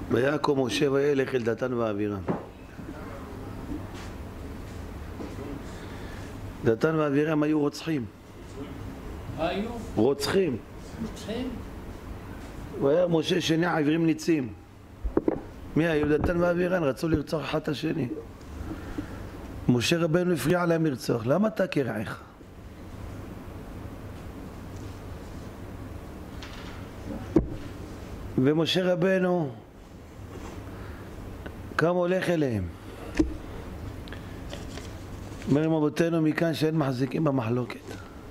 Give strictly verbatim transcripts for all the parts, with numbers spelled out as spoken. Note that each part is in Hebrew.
ויקום משה וילך אל דתן ואבירם. דתן ואבירם היו רוצחים. היו? רוצחים. רוצחים? והיה משה שני עברים ניצים. מי היו? דתן ואבירם רצו לרצוח אחד את השני. משה רבנו הפריע להם לרצוח. למה אתה כרעך? ומשה רבנו קם הולך אליהם. אומרים אבותינו מכאן שאין מחזיקים במחלוקת.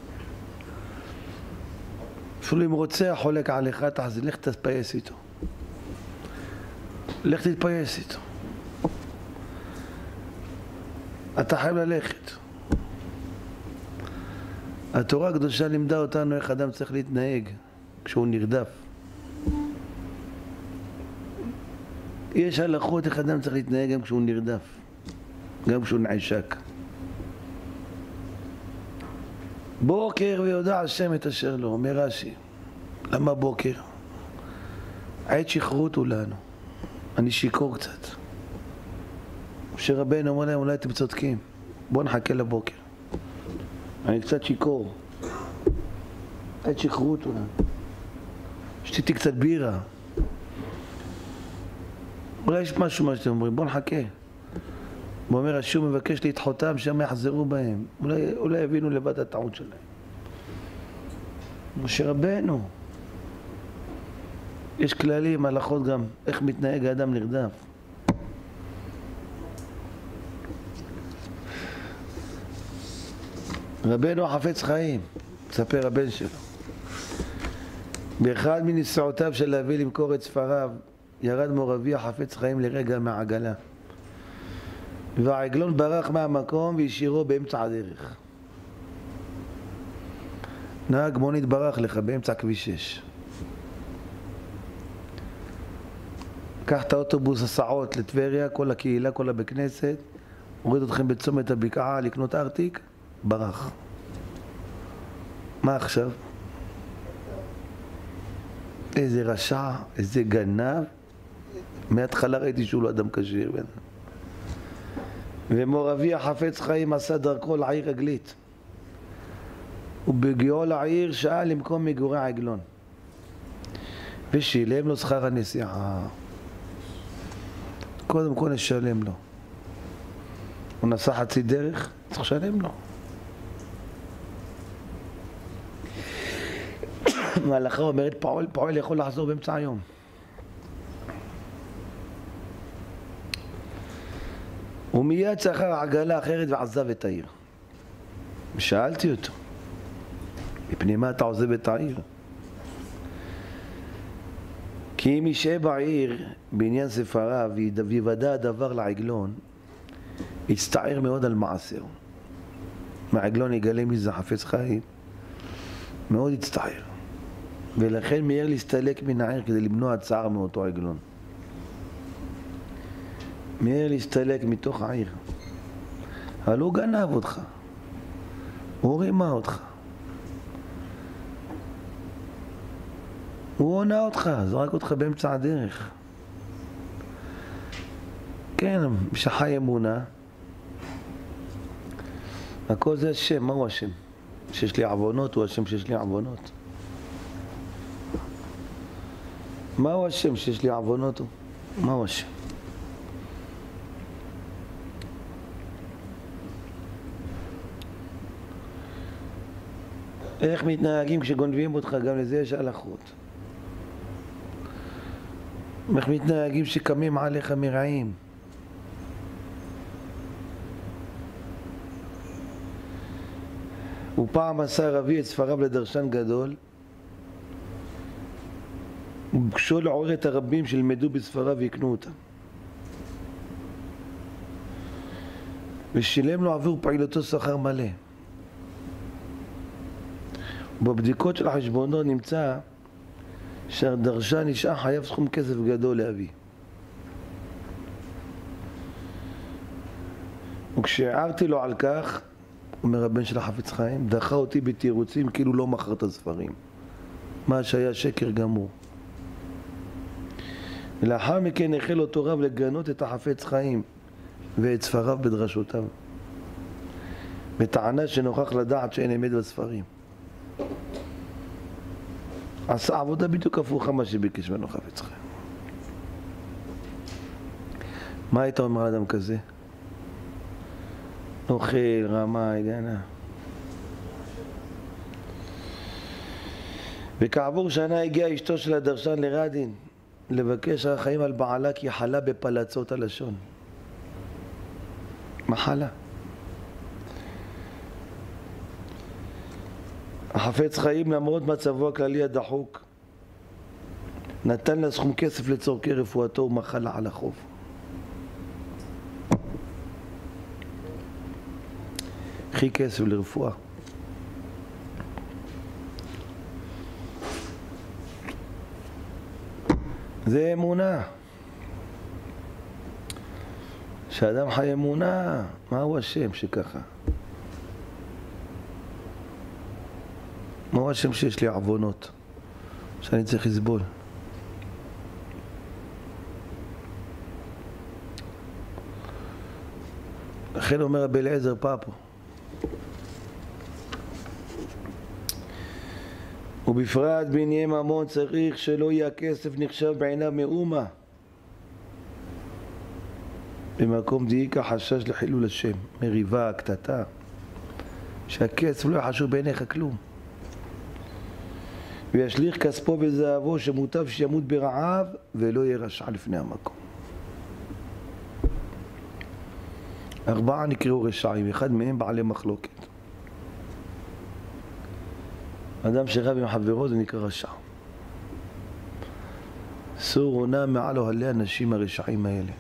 אפילו אם רוצח חולק עליך, תחזיר, לך תתפייס איתו. לך תתפייס איתו. אתה חייב ללכת. התורה הקדושה לימדה אותנו איך אדם צריך להתנהג כשהוא נרדף. יש הלכות איך אדם צריך להתנהג גם כשהוא נרדף, גם כשהוא נעשק. בוקר ויודע השם את אשר לו, אומר רש"י. למה בוקר? עת שכרות הוא לנו. אני שיקור קצת. משה רבנו אומר להם, אולי אתם צודקים, בואו נחכה לבוקר. אני קצת שיקור. עת שכרות הוא לנו. שתיתי קצת בירה. אולי יש משהו מה שאתם אומרים, בואו נחכה. הוא אומר, השום מבקש להתחותם, שם יחזרו בהם. אולי, אולי יבינו לבד הטעות שלהם. משה רבנו. יש כללים, הלכות גם, איך מתנהג האדם נרדף. רבנו החפץ חיים, מספר הבן שלו. באחד מניסיונותיו של להביא למכור את ספריו, ירד מורבי החפץ חיים לרגע מהעגלה. והעגלון ברח מהמקום והשאירו באמצע הדרך. נהג מונית ברח לך באמצע כביש שש. קח את האוטובוס הסעות לטבריה, כל הקהילה, כל הבית כנסת, הוריד אתכם בצומת הבקעה לקנות ארטיק, ברח. מה עכשיו? איזה רשע, איזה גנב. מההתחלה ראיתי שהוא לא אדם כשיר. ומורבי החפץ חיים עשה דרכו לעיר רגלית. ובגיעו לעיר שאל למקום מגורי העגלון. ושילם לו שכר הנסיעה. קודם כל נשלם לו. הוא נסע חצי דרך, צריך לשלם לו. ההלכה אומרת פועל, פועל יכול לחזור באמצע היום. הוא מיד שכר עגלה אחרת ועזב את העיר. ושאלתי אותו, מפני מה אתה עוזב את העיר? כי אם ישעה בעיר בעניין ספריו ויוודע הדבר לעגלון, יצטער מאוד על מעשר. מהעגלון יגלה מי זה חפץ חיים, מאוד יצטער. ולכן מיהר להסתלק מן העיר כדי למנוע צער מאותו עגלון. מיהר להסתלק מתוך העיר. אבל הוא גנב אותך. הוא רימה אותך. הוא עונה אותך, זרק אותך באמצע הדרך. כן, בשחי אמונה. הכל זה השם, מהו השם? שיש לי עוונות, הוא השם שיש לי עוונות. מהו השם שיש לי עוונות? מהו השם? איך מתנהגים כשגונבים אותך? גם לזה יש הלכות. איך מתנהגים שקמים עליך מרעים? ופעם עשה רבי את ספריו לדרשן גדול, ובקשו לעורר את הרבים שלמדו בספריו ויקנו אותם. ושילם לו עבור פעילותו שכר מלא. בבדיקות של החשבונות נמצא שהדרשן נשאר חייב סכום כסף גדול לאבי. וכשהערתי לו על כך, אומר הבן של החפץ חיים, דחה אותי בתירוצים כאילו לא מכר את הספרים. מה שהיה שקר גמור. ולאחר מכן החל אותו רב לגנות את החפץ חיים ואת ספריו בדרשותיו, בטענה שנוכח לדעת שאין אמת בספרים. עשה עבודה בדיוק הפוכה מה שביקש ממנו חפץ חיים. מה היית אומר על אדם כזה? אוכל, רמה, ידענה. וכעבור שנה הגיעה אשתו של הדרשן לרדין לבקש החיים על בעלה כי חלה בפלצות הלשון. מחלה. החפץ חיים למרות מצבו הכללי הדחוק נתן לה סכום כסף לצורכי רפואתו ומחלה על החוב. קחי כסף לרפואה. זה אמונה. שאדם חי אמונה, מהו השם שככה? מהו השם שיש לי עוונות שאני צריך לסבול? לכן אומר רבי אליעזר פאפו, ובפרט בענייני ממון צריך שלא יהיה הכסף נחשב בעיניו מאומה, במקום דאיקה חשש לחילול השם, מריבה, קטטה, שהכסף לא יחשוב בעיניך כלום, וישליך כספו וזהבו שמוטב שימות ברעב ולא יהיה רשע לפני המקום. ארבעה נקראו רשעים, אחד מהם בעלי מחלוקת. אדם שרב עם חברו זה נקרא רשע. סור עונה מעל אוהלי האנשים הרשעים האלה.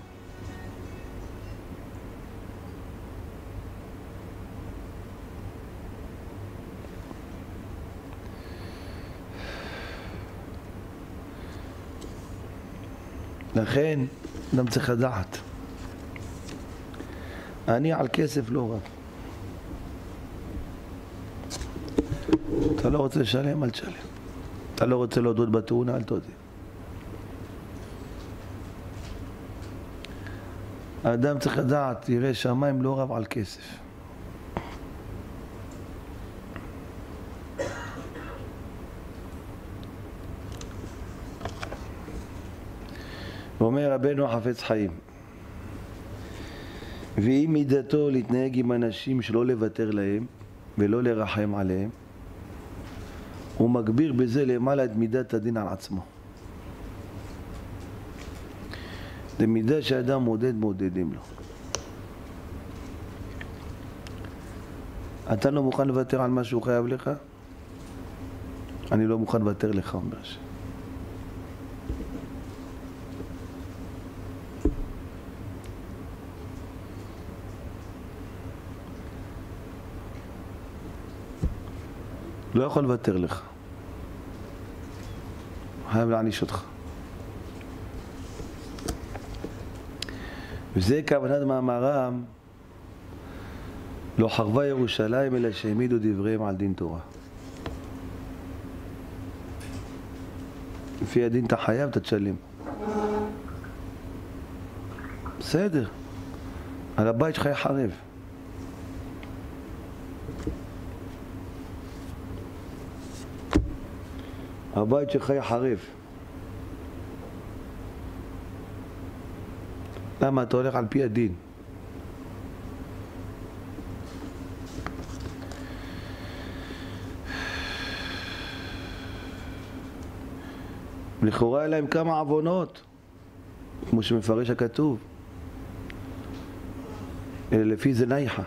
לכן אדם צריך לדעת, אני על כסף לא רב. אתה לא רוצה לשלם, אל תשלם. אתה לא רוצה להודות בתאונה, אל תודה. האדם צריך לדעת, ירא שמיים לא רב על כסף. ואומר רבנו החפץ חיים, ואם מידתו להתנהג עם אנשים שלא לוותר להם ולא לרחם עליהם, הוא מגביר בזה למעלה את מידת הדין על עצמו. זה מידה שאדם מודד מודדים לו. אתה לא מוכן לוותר על מה שהוא חייב לך? אני לא מוכן לוותר לך, אומר השם. לא יכול לוותר לך. חייב להעניש אותך. וזה כוונת מאמרם, לא חרבה ירושלים אלא שהעמידו דבריהם על דין תורה. לפי הדין אתה חייב, אתה תשלם. בסדר. על הבית שלך יחרב. הבית שלך יחרב. למה? אתה הולך על פי הדין. לכאורה אלה הם כמה עוונות, כמו שמפרש הכתוב. אלא לפי זה נייחה.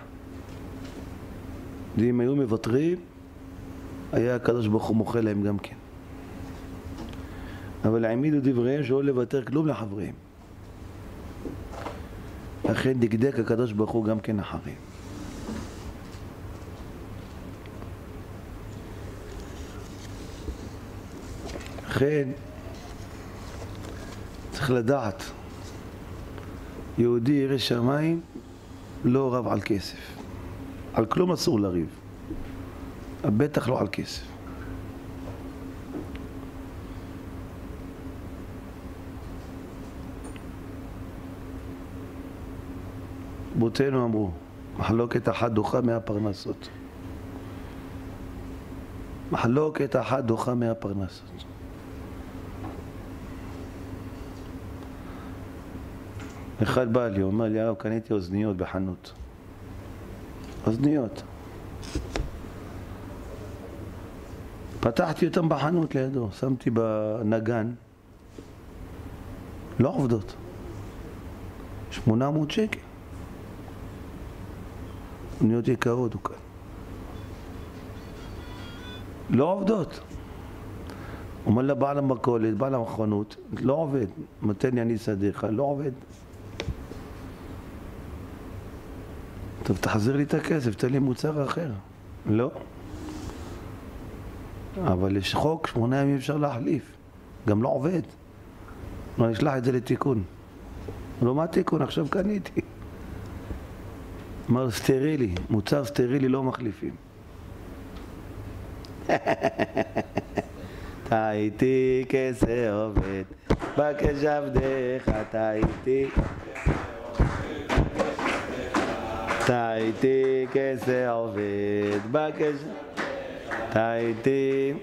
ואם היו מבטרים, היה הקדוש ברוך הוא מוחה להם גם כן. אבל העמידו דבריהם שלא לוותר כלום לחבריהם. לכן דקדק הקדוש ברוך הוא גם כן אחריהם. לכן צריך לדעת, יהודי ירא שמיים לא רב על כסף. על כלום אסור לריב. בטח לא על כסף. רבותינו אמרו, מחלוקת אחת דוחה מאה פרנסות. מחלוקת אחת דוחה מאה פרנסות. אחד בא לי, הוא אומר לי, הרב, קניתי אוזניות בחנות. אוזניות. פתחתי אותם בחנות לידו, שמתי בנגן. לא עובדות. שמונה מאות שקל. אוזניות יקרות הוא כאן. לא עובדות. אומר לבעל המכולת, בעל המכונות, לא עובד. מתן לי אני אסדרך, לא עובד. טוב, תחזיר לי את הכסף, תן לי מוצר אחר. לא. אבל יש חוק, שמונה ימים אפשר להחליף. גם לא עובד. לא נשלח את זה לתיקון. לא, מה תיקון? עכשיו קניתי. אמר סטרילי, מוצר סטרילי לא מחליפים. טעיתי כסה עובד, בקש עבדך, טעיתי. טעיתי כסה עובד, בקש... טעיתי.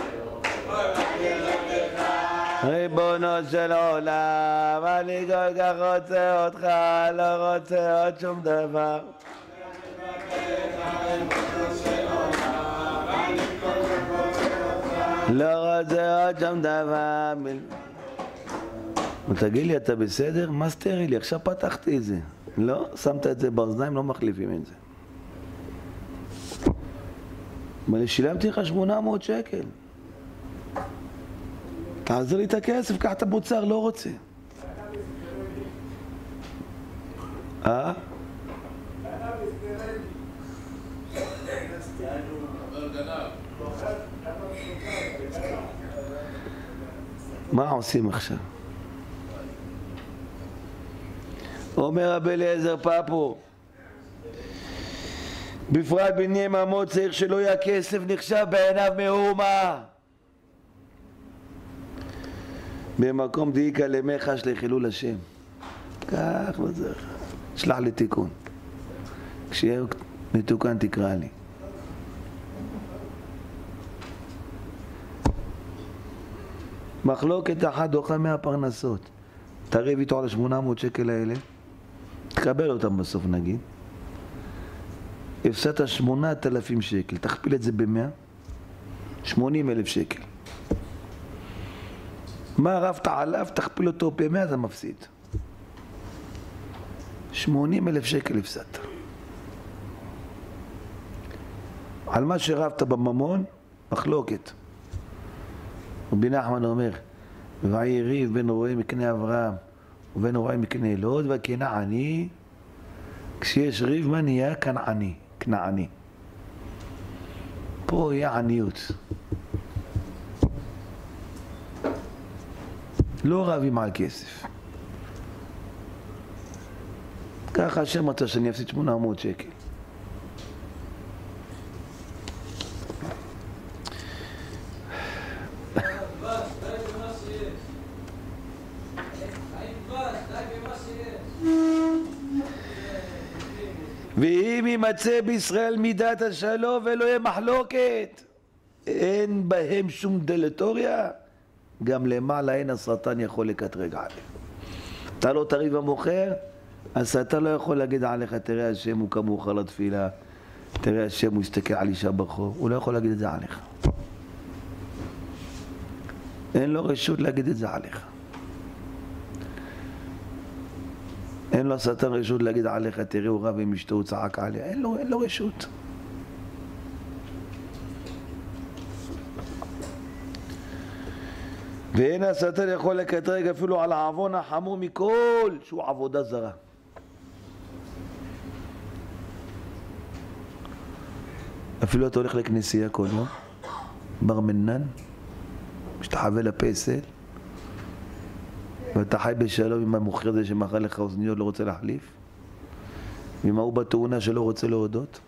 ריבונו של עולם, אני כל כך רוצה אותך, לא רוצה עוד שום דבר. לא רוצה עוד שום דבר. תגיד לי, אתה בסדר? מה סטרילי? עכשיו פתחתי את זה. לא, שמת את זה באוזניים, לא מחליפים את זה. אבל שילמתי לך שמונה מאות שקל. תעזר לי את הכסף, קח את המוצר, לא רוצה. אה? מה עושים עכשיו? אומר רבי אליעזר פפו, בפרט בני יממות צריך שלא יהיה כסף נחשב בעיניו מאומה. במקום דאיקה למחה לחילול השם. כך וזה, שלח לתיקון. כשיהיה מתוקן תקרא לי. מחלוקת אחת דוחה מאה פרנסות. תריב איתו על ה-שמונה מאות שקל האלה, תקבל אותם בסוף נגיד. הפסדת שמונת אלפים שקל, תכפיל את זה במאה, שמונים אלף שקל. מה רבת עליו, תכפיל אותו במאה, אתה מפסיד. שמונים אלף שקל הפסדת. על מה שרבת בממון, מחלוקת. רבי נחמן אומר, ויהי ריב בין רועה מקנה אברהם ובין רועה מקנה לוד, וכנעני, כשיש ריב מה נהיה? כנעני, כנעני. פה יהיה עניות. לא רבים על כסף. ככה השם רצה שאני אפסיד שמונה מאות שקל. ואם יימצא בישראל מידת השלום ולא יהיה מחלוקת, אין בהם שום דלטוריה, גם למעלה אין השטן יכול לקטרג עליהם. אתה לא תריב המוכר, השטן לא יכול להגיד עליך, תראה השם הוא כמוך לתפילה, תראה השם הוא יסתכל על אישה ברחוב, הוא לא יכול להגיד את זה עליך. אין לו רשות להגיד את זה עליך. אין לו השטן רשות להגיד עליך, תראה הוא רב עם אשתו, הוא צעק עליה, אין לו, אין לו רשות. ואין השטן יכול לקטרג אפילו על העוון החמור מכל שהוא עבודה זרה. אפילו אתה הולך לכנסייה כל יום, בר מנן, משתחווה לפסל, ואתה חי בשלום עם המוכר הזה שמכר לך אוזניות לא רוצה להחליף, ועם ההוא בתאונה שלא רוצה להודות.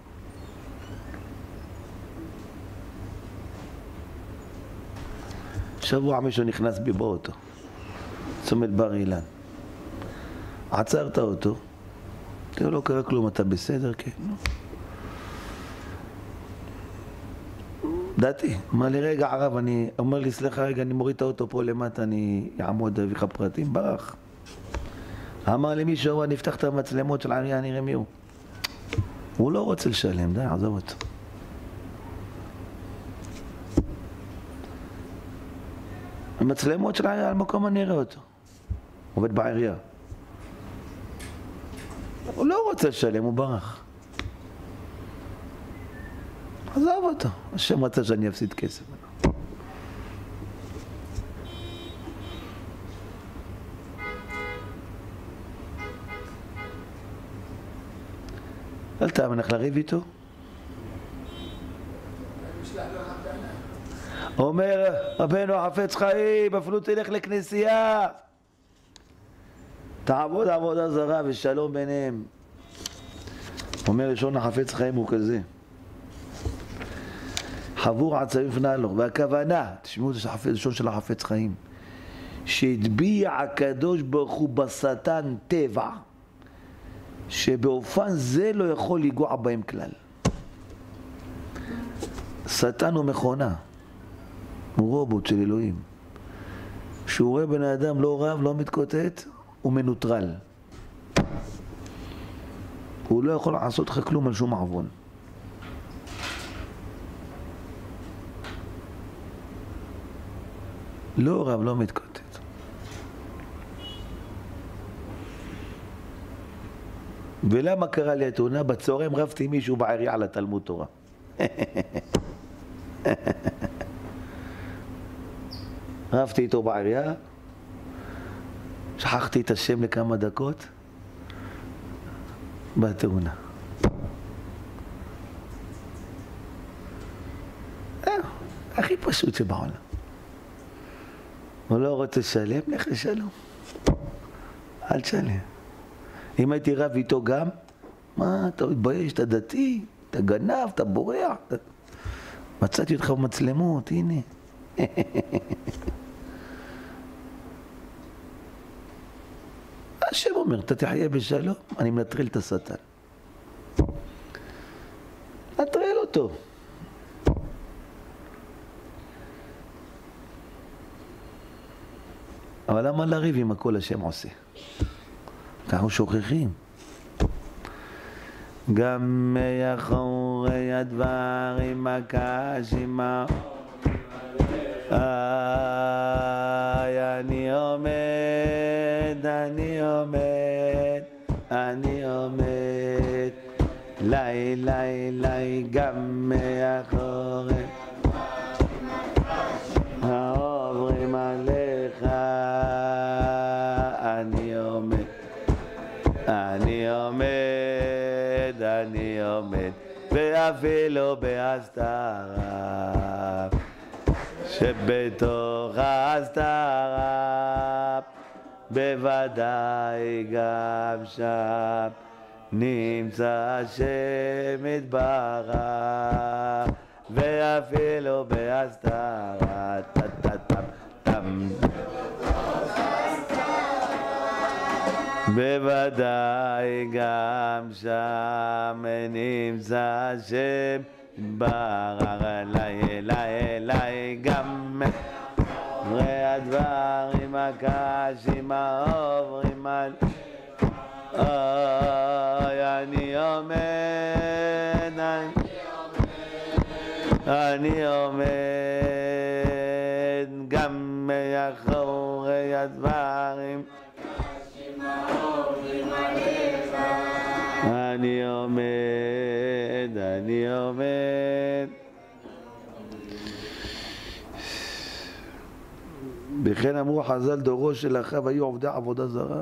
שבוע מישהו נכנס בי באוטו, צומת בר אילן. עצרת אותו, תראה, לא קרה כלום, אתה בסדר? כן. דעתי, אמר לי, רגע הרב, אני, אומר לי, סליחה רגע, אני מוריד את האוטו פה למטה, אני אעמוד להביא לך פרטים, ברח. אמר לי מישהו, אני אפתח את המצלמות של העירייה, נראה מי הוא. הוא לא רוצה לשלם, די, עזוב אותו. המצלמות של העירייה, על מקום אני אראה אותו. עובד בעירייה. הוא לא רוצה לשלם, הוא ברח. עזוב אותו, השם רצה שאני אפסיד כסף. אל תאמין, איך לריב איתו? אומר רבנו החפץ חיים, אפילו תלך לכנסייה, תעבוד עבודה זרה ושלום ביניהם. אומר לשון החפץ חיים הוא כזה, חבור עצבים פנה לו, והכוונה, תשמעו את לשון של החפץ חיים, שהטביע הקדוש ברוך הוא בשטן טבע, שבאופן זה לא יכול לגוע בהם כלל. שטן הוא מכונה, הוא רובוט של אלוהים. כשהוא רואה בן האדם לא רב, לא מתקוטט, הוא מנוטרל. הוא לא יכול לעשות לך כלום על שום עוון. לא רב, לא מתקוטט. ולמה קרה לי התאונה? בצהריים רבתי מישהו בעירייה על התלמוד תורה. רבתי איתו בעירייה, שכחתי את השם לכמה דקות, בתאונה. הכי פשוט שבעולם. הוא לא רוצה לשלם, לך לשלום. אל תשלם. אם הייתי רב איתו גם, מה, אתה מתבייש, אתה דתי, אתה גנב, אתה בורח. אתה... מצאתי אותך במצלמות, הנה. השם אומר, אתה תחיה בשלום, אני מנטרל את השטן. נטרל אותו. אבל למה לריב עם הכל השם עושה? אנחנו שוכחים. גם מאחורי הדברים הקשים, איי, אני עומד, אני עומד, אני עומד, לי, לי, לי, גם מאחורי העוברים עליך, אני עומד, אני עומד, אני עומד, ואפילו בהסתרה, שבתוך ההסתרה, בוודאי גם שם, נמצא השם יתברך, ואפילו בהסתרה, טה-טה-טם-טם. בוודאי גם שם נמצא השם יתברך, אליי, אליי, אליי, גם אחרי הדברים הקשים העוברים על... אוי, אני עומד, אני עומד, גם מאחורי הדברים אני עומד, אני עומד. בכן אמרו חז"ל, דורו של אחיו היו עובדי עבודה זרה.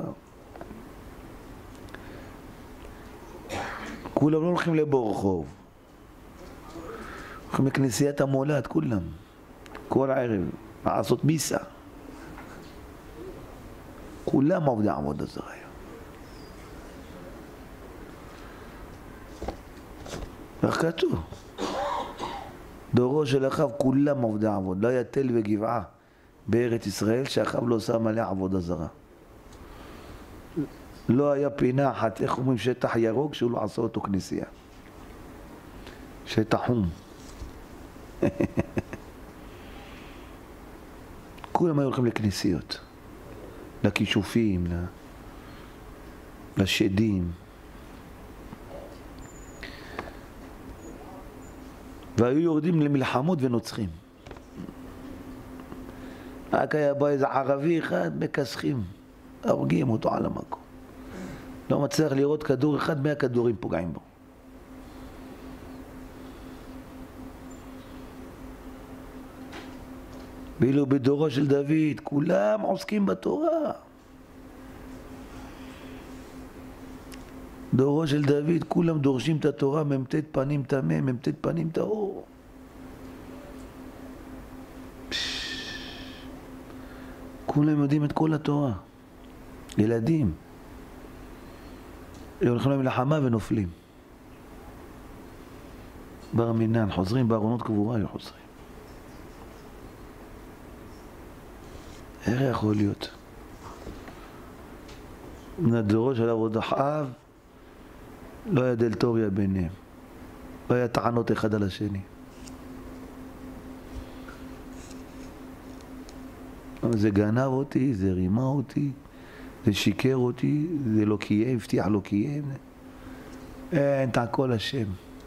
כולם לא הולכים לבור רחוב, הולכים לכנסיית המולד, כולם, כל הערב, לעשות מיסה. כולם עובדי עבודה זרה. איך כתוב? דורו של אחיו כולם עובדי עבוד, לא היה תל וגבעה בארץ ישראל שאחיו לא שם עליה עבודה זרה. לא היה פינה אחת, איך אומרים, שטח ירוק שהוא לא עשה אותו כנסייה. שטח חום. כולם היו הולכים לכנסיות, לכישופים, לשדים. והיו יורדים למלחמות ונוצחים. רק היה בא איזה ערבי אחד, מכסחים, הורגים אותו על המקום. לא מצליח לראות כדור אחד, מאה כדורים פוגעים בו. ואילו בדורו של דוד, כולם עוסקים בתורה. דורו של דוד, כולם דורשים את התורה, ממתת פנים טמא, ממתת פנים טהור. כולם יודעים את כל התורה. ילדים. הם הולכים למלחמה ונופלים. בר מינן, חוזרים בארונות קבורה, היו חוזרים. איך יכול להיות? מהדורו של אבות אחאב לא היה דלתוריה ביניהם. לא היה טענות אחד על השני. זה גנב אותי, זה רימה אותי, זה שיקר אותי, זה לא קיים, הבטיח לא קיים. אין, תעקול השם.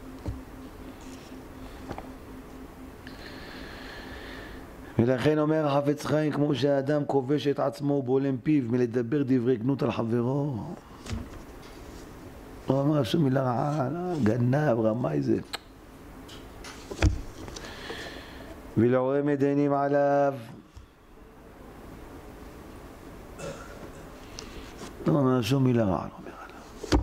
ולכן אומר החפץ חיים, כמו שהאדם כובש את עצמו ובולם פיו מלדבר דברי גנות על חברו. הוא אומר שום מילה רעה, גנב, רמאי זה. ולעורר מדיינים עליו. הוא אומר שום מילה רעה, לא אומר עליו.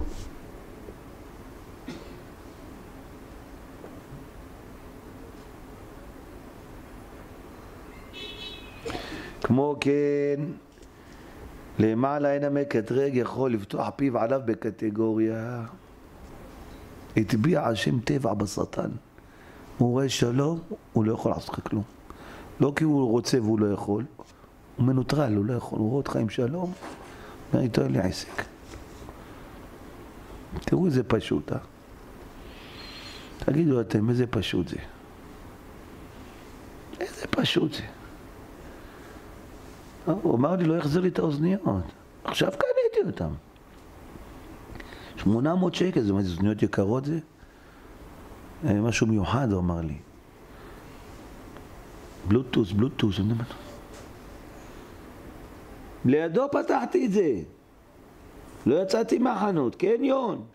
כמו כן, למעלה אין המקטרג יכול לפתוח פיו עליו בקטגוריה. הטביע השם טבע בשטן. הוא רואה שלום, הוא לא יכול לעשות כלום. לא כי הוא רוצה והוא לא יכול, הוא מנוטרל, הוא לא יכול. הוא רואה אותך עם שלום, ואיתו לי עסק. תראו איזה פשוט, אה? תגידו אתם, איזה פשוט זה. איזה פשוט זה. הוא אמר לי, לא יחזיר לי את האוזניות. עכשיו קניתי אותם. שמונה מאות שקל, זאת אומרת, אוזניות יקרות זה? משהו מיוחד, הוא אמר לי. בלוטוס, בלוטוס. לידו פתחתי את זה. לא יצאתי מהחנות, קניון.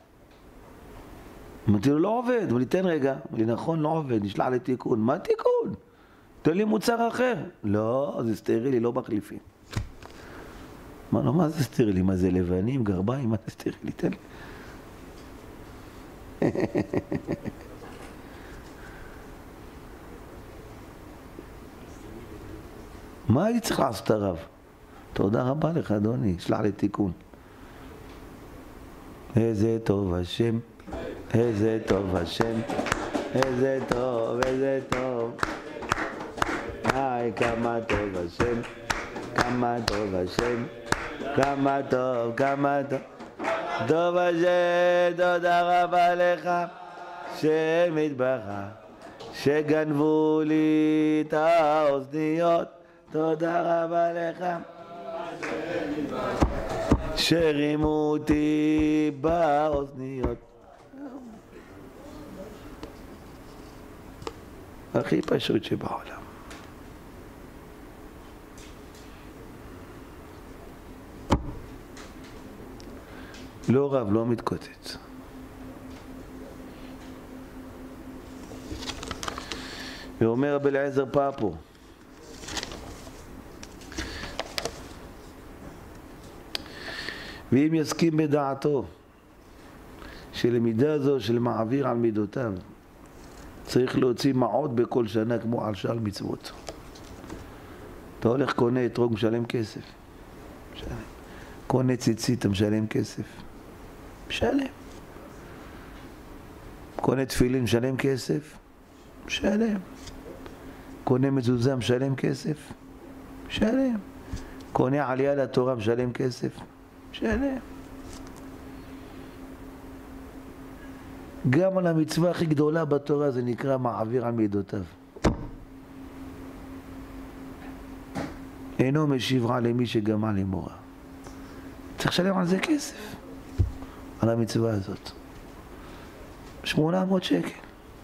אמרתי לו, לא עובד. אמר לי, תן רגע. אמר לי, נכון, לא עובד, נשלח לתיקון. מה תיקון? תן לי מוצר אחר. לא, זה סטרילי, לא מחליפים. אמר לו, מה זה סטרילי? מה זה לבנים, גרביים? מה זה סטרילי? תן לי. מה הייתי צריך לעשות הרב? תודה רבה לך, אדוני, שלח לי תיקון. איזה טוב השם, איזה טוב השם, איזה טוב, איזה טוב. היי, כמה טוב השם, כמה טוב השם, כמה טוב, כמה טוב. טוב השם, תודה רבה לך, שם יתברך, שגנבו לי את האוזניות. תודה רבה לך, שרימו אותי באוזניות. הכי פשוט שבעולם. לא רב, לא מתקוטט. ואומר רבי אליעזר פאפו, ואם יסכים בדעתו שלמידה זו של מעביר על מידותיו צריך להוציא מעוד בכל שנה כמו על שאר מצוות. אתה הולך קונה אתרוג, משלם כסף. משלם. קונה ציצית, אתה משלם כסף. משלם. קונה תפילין, משלם כסף. משלם. קונה מזוזה, משלם כסף. משלם. קונה עלייה לתורה, משלם כסף. משלם. גם על המצווה הכי גדולה בתורה זה נקרא מעביר על מידותיו. אינו משיב רע למי שגמל למורה. צריך לשלם על זה כסף, על המצווה הזאת. שמונה מאות שקל.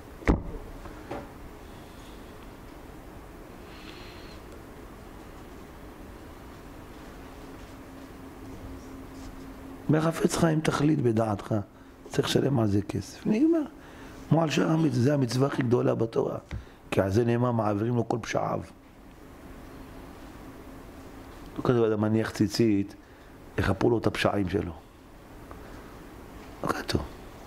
מחפץ חיים תכלית בדעתך, צריך לשלם על זה כסף. נגמר. כמו על שאר המצווה, זה המצווה הכי גדולה בתורה. כי על זה נאמר מעבירים לו כל פשעיו. לא כתוב אדם מניח ציצית, יחפרו לו את הפשעים שלו. לא כתוב.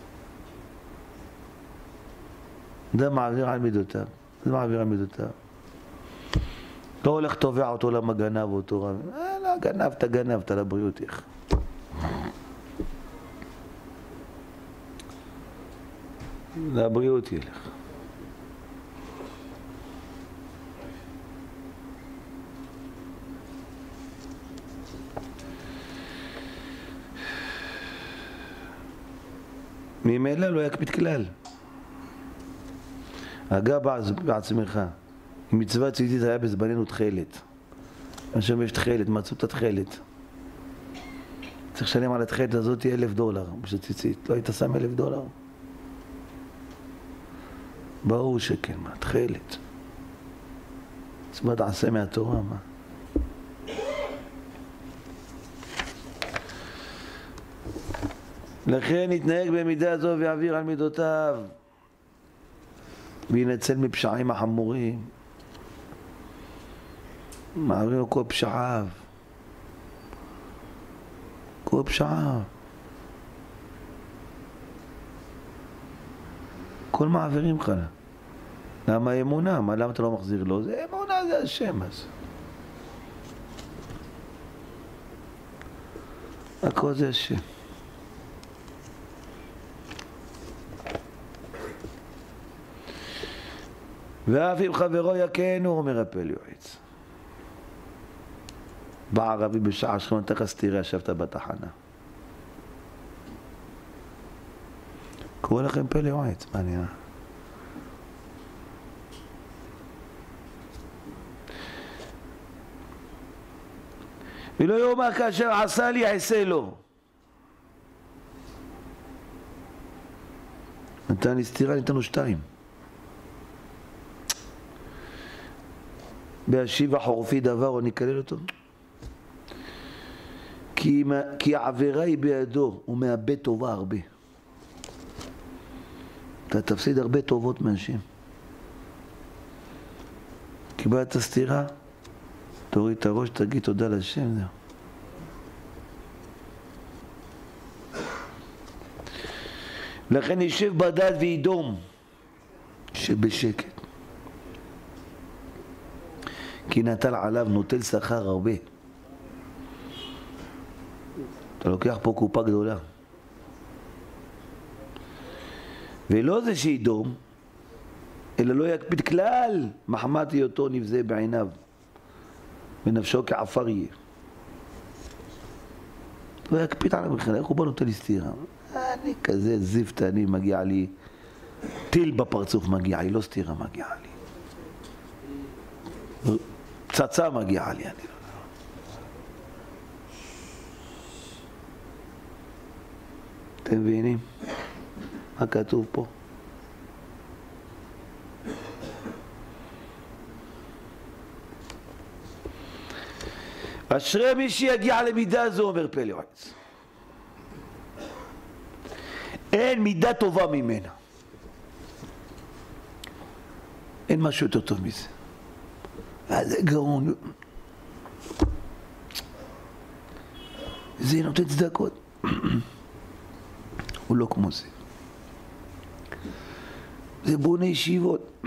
זה מעביר על מידותיו. זה מעביר על מידותיו. לא הולך תובע אותו למה גנב אותו. אה, לא, גנבת, גנבת לבריאותך. לבריאות ילך. ממילא לא יקפיד כלל. הגע בעצמך, אם מצווה ציצית היה בזבננו תחילת. עכשיו יש תחילת, מצאו את התחילת. צריך לשלם על התחילת הזאת אלף דולר בשביל ציצית. לא היית שם אלף דולר? ברור שכן, מה? תחילת. מצוות עשה מהתורה, מה? לכן יתנהג במידה זו ויעביר על מידותיו וינצל מפשעים החמורים. מעביר לו כל פשעיו. כל פשעיו. כל מעבירים לך. למה אמונה? מה, למה אתה לא מחזיר לו? זה אמונה, זה השם אז. הכל זה השם. ואף אם חברו יכנו, אומר הפל יועץ. בא ערבי בשעה שלך נתך סתירה, ישבת בתחנה. קורא לכם פל יועץ, מה נראה? ולא יאמר כאשר עשה לי עשה לו. נתן לי סתירה, ניתן לו שתיים. בהשיב החורפי דבר או נקלל אותו. כי, כי העבירה היא בידו, הוא מאבד טובה הרבה. אתה תפסיד הרבה טובות מהשם. קיבלת סתירה, תוריד את הראש, תגיד תודה לשם. זהו. לכן יישב בדד וידום שבשקט. כי נטל עליו נוטל שכר הרבה. אתה לוקח פה קופה גדולה. ולא זה שידום, אלא לא יקפיד כלל מחמת היותו נבזה בעיניו. ונפשו כעפר יהיה. לא יקפיד עליו בכלל, איך הוא בא נותן לי סתירה? אני כזה זיפת, אני מגיע לי, טיל בפרצוף מגיע לי, לא סתירה מגיע לי. פצצה מגיעה לי, אני לא יודע. אתם מבינים? מה כתוב פה? אשרי מי שיגיע למידה זו, אומר פל יועץ. אין מידה טובה ממנה. אין משהו יותר טוב מזה. זה גאון. זה נותן צדקות. הוא לא כמו זה. זה בונה ישיבות.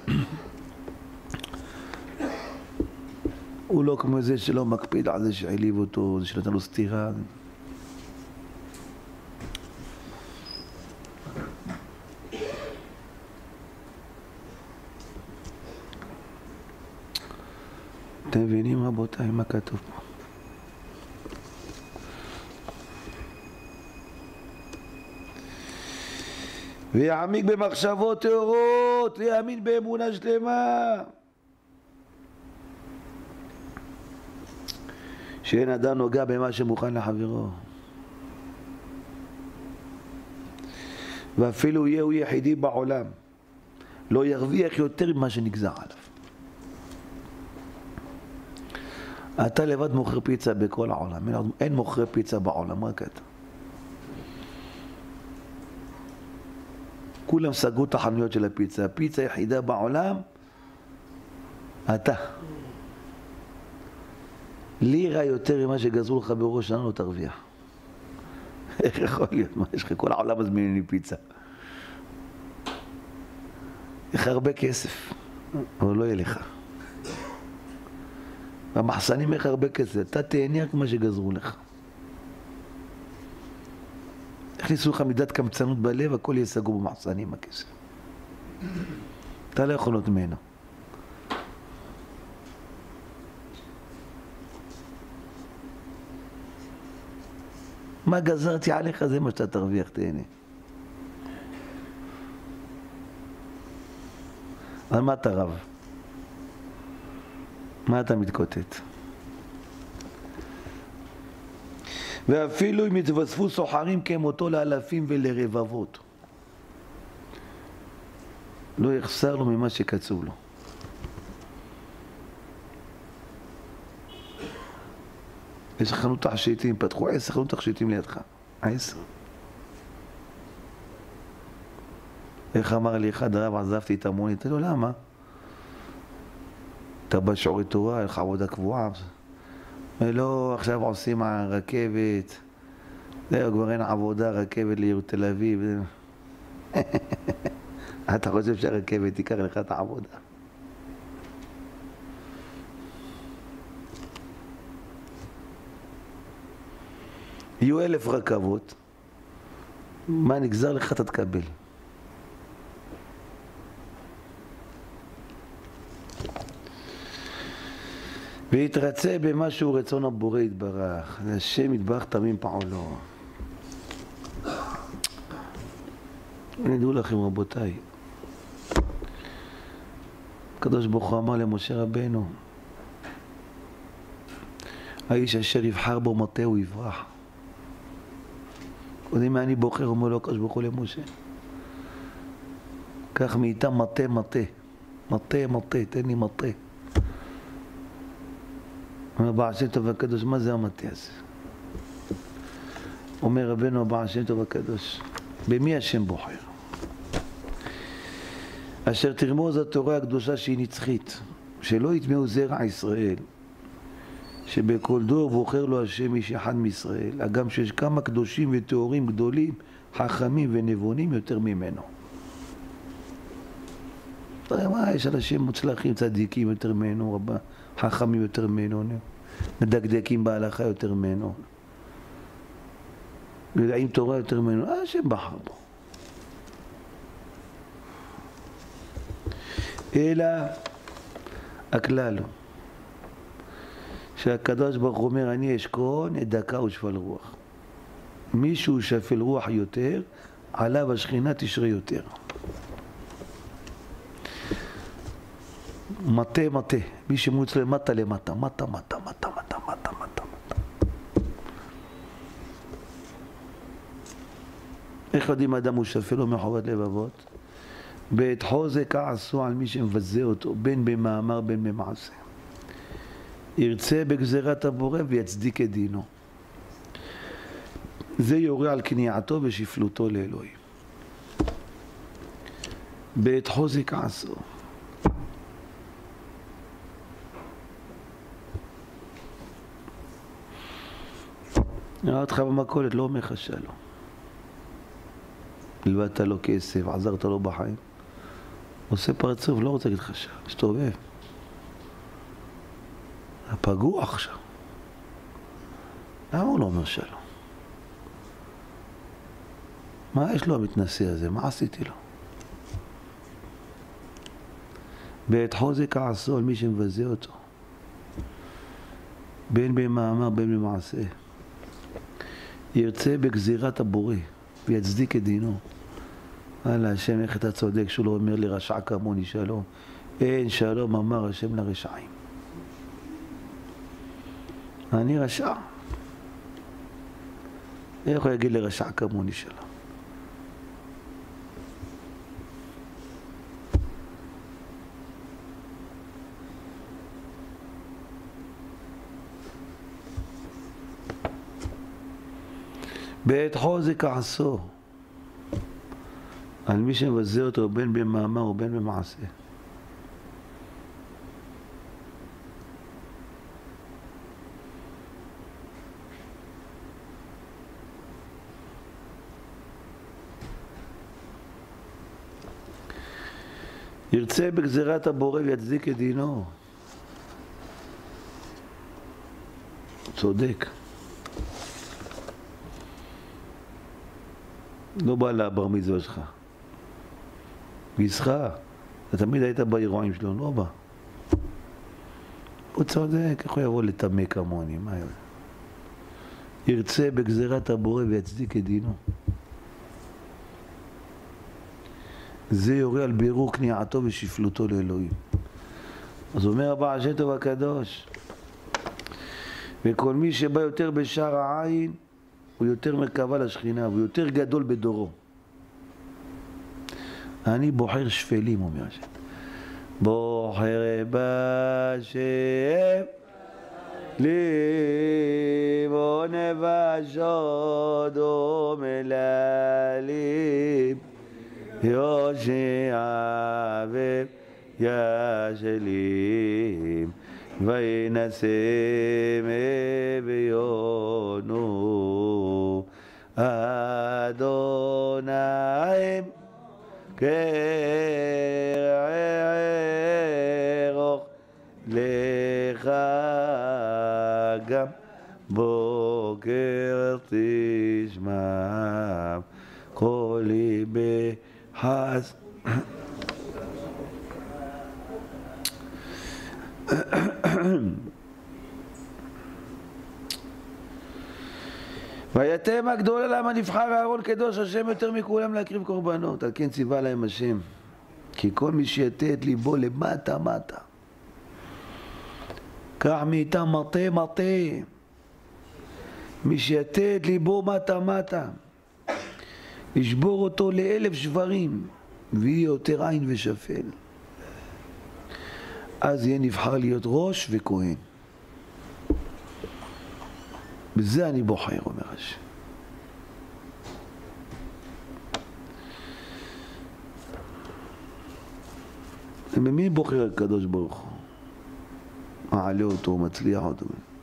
הוא לא כמו זה שלא מקפיד על זה שהעליב אותו, זה שנתן לו סתירה. אתם מבינים רבותיי מה כתוב פה? ויעמיק במחשבות טהורות, ויאמין באמונה שלמה. שאין אדם נוגע במה שמוכן לחברו. ואפילו יהיה הוא יחידי בעולם, לא ירוויח יותר ממה שנגזר עליו. אתה לבד מוכר פיצה בכל העולם, אין מוכר פיצה בעולם, רק אתה. כולם סגרו את החנויות של הפיצה, הפיצה היחידה בעולם, אתה. לירה יותר ממה שגזרו לך בראש שנה לא תרוויח. איך יכול להיות? מה יש לך? כל העולם מזמינים לי פיצה. איך הרבה כסף, אבל לא יהיה לך. במחסנים איך הרבה כסף, אתה תהנה רק מה שגזרו לך. הכניסו לך מידת קמצנות בלב, הכל יהיה סגור במחסנים הכסף. אתה לא יכול להיות ממנו. מה גזרתי עליך זה מה שאתה תרוויח, תהנה. על מה אתה רב? מה אתה מתקוטט? ואפילו אם יתווספו סוחרים כמותו לאלפים ולרבבות, לא יחסר לו ממה שקצוב לו. יש חנות תכשיטים, פתחו עשר חנות תכשיטים לידך. עשר. איך אמר לי אחד, הרב עזבתי את המונית, אמרתי לו, למה? אתה בשיעורי תורה, אין לך עבודה קבועה. ולא, עכשיו עושים רכבת, זהו, כבר אין עבודה, רכבת לעיר תל אביב. אתה חושב שהרכבת תיקח לך את העבודה? יהיו אלף רכבות, מה נגזר לך אתה תקבל. ויתרצה במשהו רצון הבורא יתברך, השם יתברך תמים פעולו. נדעו לכם רבותיי, הקדוש ברוך הוא אמר למשה רבנו, האיש אשר יבחר בו מטה הוא יברח. יודעים מה אני בוחר? אומר לו הקדוש ברוך הוא למשה, קח מאיתם מטה מטה, מטה מטה, תן לי מטה. אומר בעל שם טוב הקדוש, מה זה המטה הזה? אומר רבנו בעל שם טוב הקדוש, במי השם בוחר? אשר תרמוז התורה הקדושה שהיא נצחית, שלא יטמעו זרע ישראל, שבכל דור בוחר לו השם איש אחד מישראל, הגם שיש כמה קדושים וטהורים גדולים, חכמים ונבונים יותר ממנו. תראה מה, יש אנשים מוצלחים, צדיקים יותר ממנו, רבה, חכמים יותר ממנו, מדקדקים בהלכה יותר ממנו, יודעים תורה יותר ממנו, אה, השם בחר בו. אלא הכלל הוא שהקדוש ברוך הוא אומר, אני אשכון את דקה ושפל רוח. מישהו שפל רוח יותר, עליו השכינה תשרה יותר. מטה מטה, מי שמוץ למטה למטה, מטה מטה מטה מטה מטה מטה מטה. איך יודעים אדם הוא שפל או מחובת לבבות? בעת חוזק כעסו על מי שמבזה אותו, בין במאמר בין במעשה. ירצה בגזירת הבורא ויצדיק את דינו. זה יורה על כניעתו ושפלותו לאלוהים. בעת חוזק כעסו. ראה אותך במכולת, לא אומר לך שלום. הלבדת לו כסף, עזרת לו בחיים. עושה פרצוף, לא רוצה להגיד לך שלום, מסתובב. הפגוע עכשיו. למה הוא לא אומר שלום? מה יש לו המתנשא הזה? מה עשיתי לו? בעת חוזק כעסו על מי שמבזה אותו. בין במאמר בין במעשה. ירצה בגזירת הבורא ויצדיק את דינו. אללה, השם, איך אתה צודק שהוא לא אומר לרשע כמוני שלום. אין שלום אמר השם לרשעים. אני רשע. איך הוא יגיד לרשע כמוני שלום? בעת חוזק כעסו על מי שמבזה אותו בין במאמר ובין במעשה. ירצה בגזירת הבורא ויצדיק את דינו. צודק. לא בא לבר מצווה שלך. גיסך, אתה תמיד היית באירועים שלו, לא בא. הוא צודק, איך הוא יבוא לטמא כמוני, מה יבוא? ירצה בגזירת הבורא ויצדיק את דינו. זה יורה על בירור כניעתו ושפלותו לאלוהים. אז אומר הבעל שם טוב הקדוש, וכל מי שבא יותר בשער העין, הוא יותר מרכבה לשכינה, הוא יותר גדול בדורו. אני בוחר שפלים, אומר השם. בוחר בשם ליבו נפשות ומללים יושיע וישלים וינשם אביונו אדוני כרוך לך גם בוקר תשמע קולי בחס ויתם הגדול למה נבחר אהרון קדוש השם יותר מכולם להקריב קורבנות. על כן ציווה להם השם כי כל מי שיתה את ליבו למטה מטה קח מאיתם מטה מטה, מי שיתה את ליבו מטה מטה ישבור אותו לאלף שברים ויהיה יותר עין ושפל, אז יהיה נבחר להיות ראש וכהן. בזה אני בוחר, אומר השם. וממי בוחר הקדוש ברוך הוא? מעלה אותו, מצליח אותו.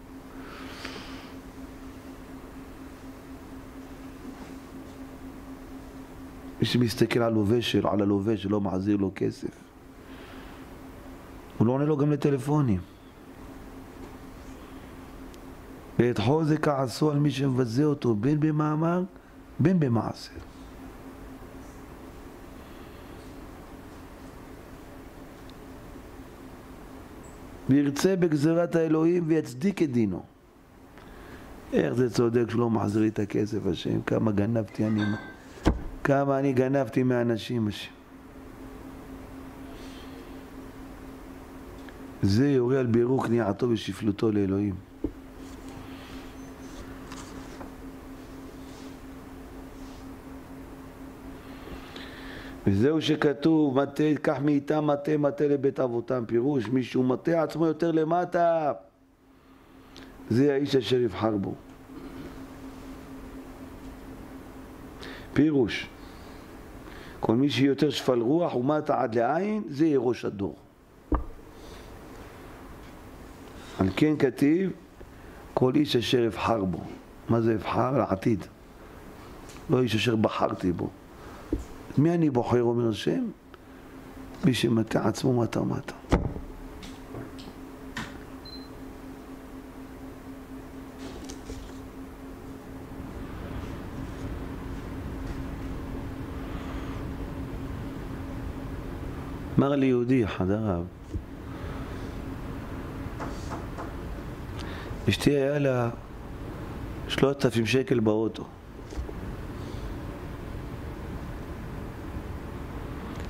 מי שמסתכל על לובש שלו, על הלובש שלא מחזיר לו כסף, הוא לא עונה לו גם לטלפונים. ואת חוזק כעסו על מי שמבזה אותו בין במאמר בין במעשה. וירצה בגזירת האלוהים ויצדיק את דינו. איך זה צודק שלא מחזיר לי את הכסף, השם? כמה גנבתי אני, כמה אני גנבתי מהאנשים, השם. זה יורה על בירור כניעתו ושפלותו לאלוהים. וזהו שכתוב, מטה, קח מאיתם מטה מטה לבית אבותם. פירוש, מישהו מטה עצמו יותר למטה, זה האיש אשר יבחר בו. פירוש, כל מי שיותר שפל רוח ומטה עד לעין, זה יהיה ראש הדור. על כן כתיב, כל איש אשר יבחר בו. מה זה יבחר? לעתיד. לא איש אשר בחרתי בו. מי אני בוחר, אומר השם? מי שמטה עצמו מטה מטה. אמר לי יהודי אחד, הרב, אשתי היה לה שלושת אלפים שקל באוטו.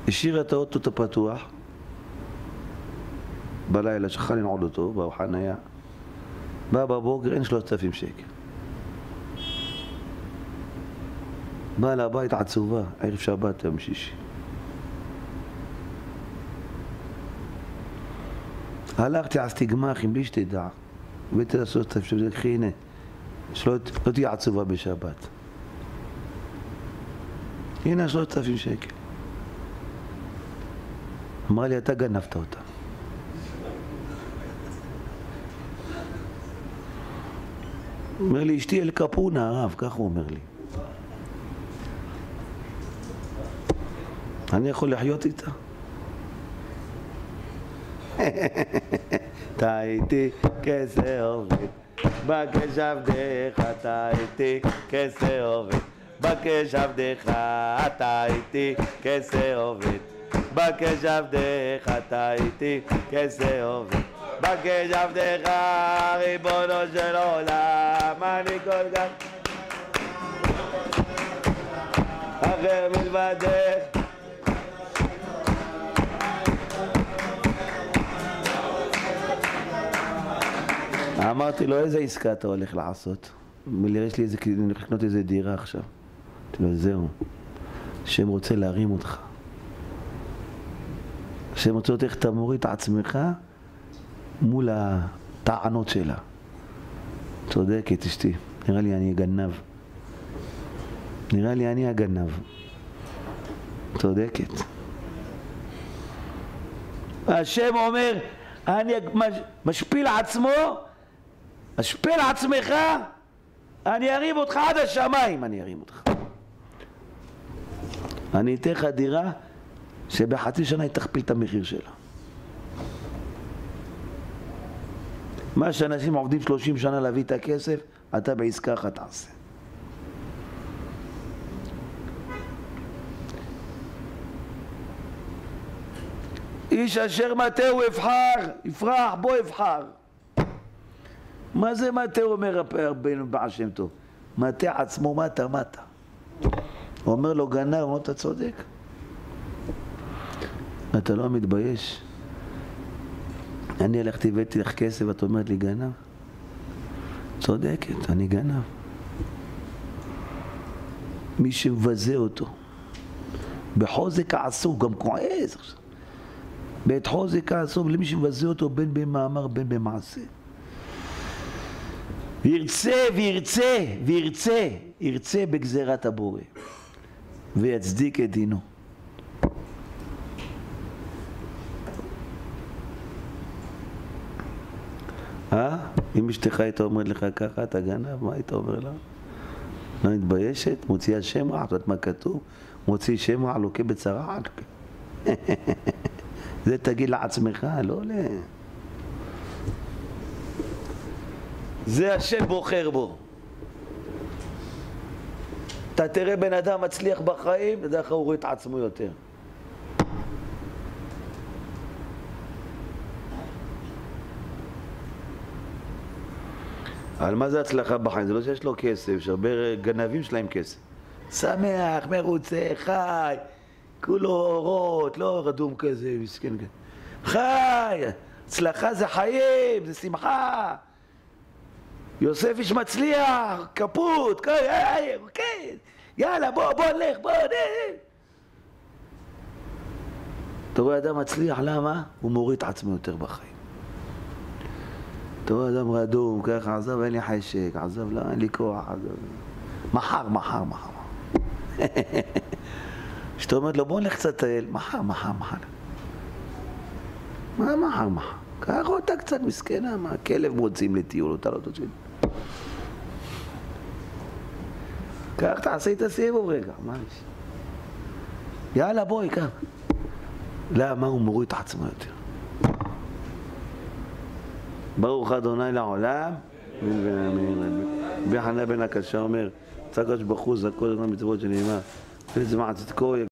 השאיר את האוטו הפתוח, בלילה שכח לנעול אותו, בחניה, בא בבוקר, אין שלושת אלפים שקל. בא לבית עצובה, ערב שבת יום שישי. הלכתי, עשיתי גמחים בלי שתדע, הבאתי לעשות את האפשר, קחי הנה, שלא לא תהיה עצובה בשבת. הנה שלושת אלפים שקל. אמר לי, אתה גנבת אותה. אומר לי, אשתי אל קפונה, הרב, כך הוא אומר לי. אני יכול לחיות איתה? אתה איתי כסה עובד, בקש עבדך, אתה איתי כסה עובד, בקש עבדך, אתה איתי כסה עובד, בקש עבדך, אתה איתי כסה עובד, בקש עבדך, ריבונו של עולם, אני כל כך אחר מלבדך. אמרתי לו, איזה עסקה אתה הולך לעשות? יש לי איזה, אני הולך לקנות איזה דירה עכשיו. אמרתי לו, זהו. השם רוצה להרים אותך. השם רוצה אותך, אתה מוריד את עצמך מול הטענות שלה. צודקת, אשתי. נראה לי אני הגנב. נראה לי אני הגנב. צודקת. השם אומר, אני משפיל עצמו, משפיל עצמך, אני ארים אותך עד השמיים, אני ארים אותך. אני אתן לך דירה שבחצי שנה היא תכפיל את המחיר שלה. מה שאנשים עובדים שלושים שנה להביא את הכסף, אתה בעסקה אחת תעשה. איש אשר מטהו יבחר, יפרח בו יבחר. מה זה מטה אומר רבנו בעל שם טוב? מטה עצמו מטה מטה. הוא אומר לו גנב, הוא אומר, אתה צודק. אתה לא מתבייש. אני הלכתי הבאתי לך כסף, את אומרת לי גנב? צודקת, אני גנב. מי שמבזה אותו, בחוזק העשו, גם כועס עכשיו. בית חוזק העשו, למי שמבזה אותו בין במאמר בין במעשה. וירצה וירצה וירצה, ירצה בגזירת הבורא ויצדיק את דינו. אה? אם אשתך הייתה אומרת לך ככה, אתה גנב, מה היית אומר לה? לא מתביישת? מוציאה שם רע, את יודעת מה כתוב? מוציא שם רע, לוקה בצרה. זה תגיד לעצמך, לא ל... זה השם בוחר בו. אתה תראה בן אדם מצליח בחיים, בדרך כלל הוא רואה את עצמו יותר. על מה זה הצלחה בחיים? זה לא שיש לו כסף, יש הרבה גנבים שלהם כסף. שמח, מרוצה, חי, כולו אורות, לא רדום כזה, מסכן כזה. חי, הצלחה זה חיים, זה שמחה. יוסף איש מצליח, כפות, כן, יאללה בוא, בוא נלך, בוא נלך. אתה רואה אדם מצליח, למה? הוא מוריד את עצמו יותר בחיים. אתה רואה אדם רדום, ככה, עזב, אין לי חשק, עזב, לא, אין לי כוח, עזב. מחר, מחר, מחר. שאתה אומרת לו, בוא נלך קצת טייל, מחר, מחר, מחר. מה מחר, מחר? קח אותה קצת מסכנה, מה? כלב מוצאים לטיול, אותה לא תוצאים. קח, תעשה את הסיבוב רגע, מה יש? יאללה, בואי, קח. למה הוא מוריד את עצמו יותר? ברוך אדוני לעולם, וחנה בן הקשה אומר, צגש בחוז, הכל את המצוות שנאמר, וזמעת צדקו,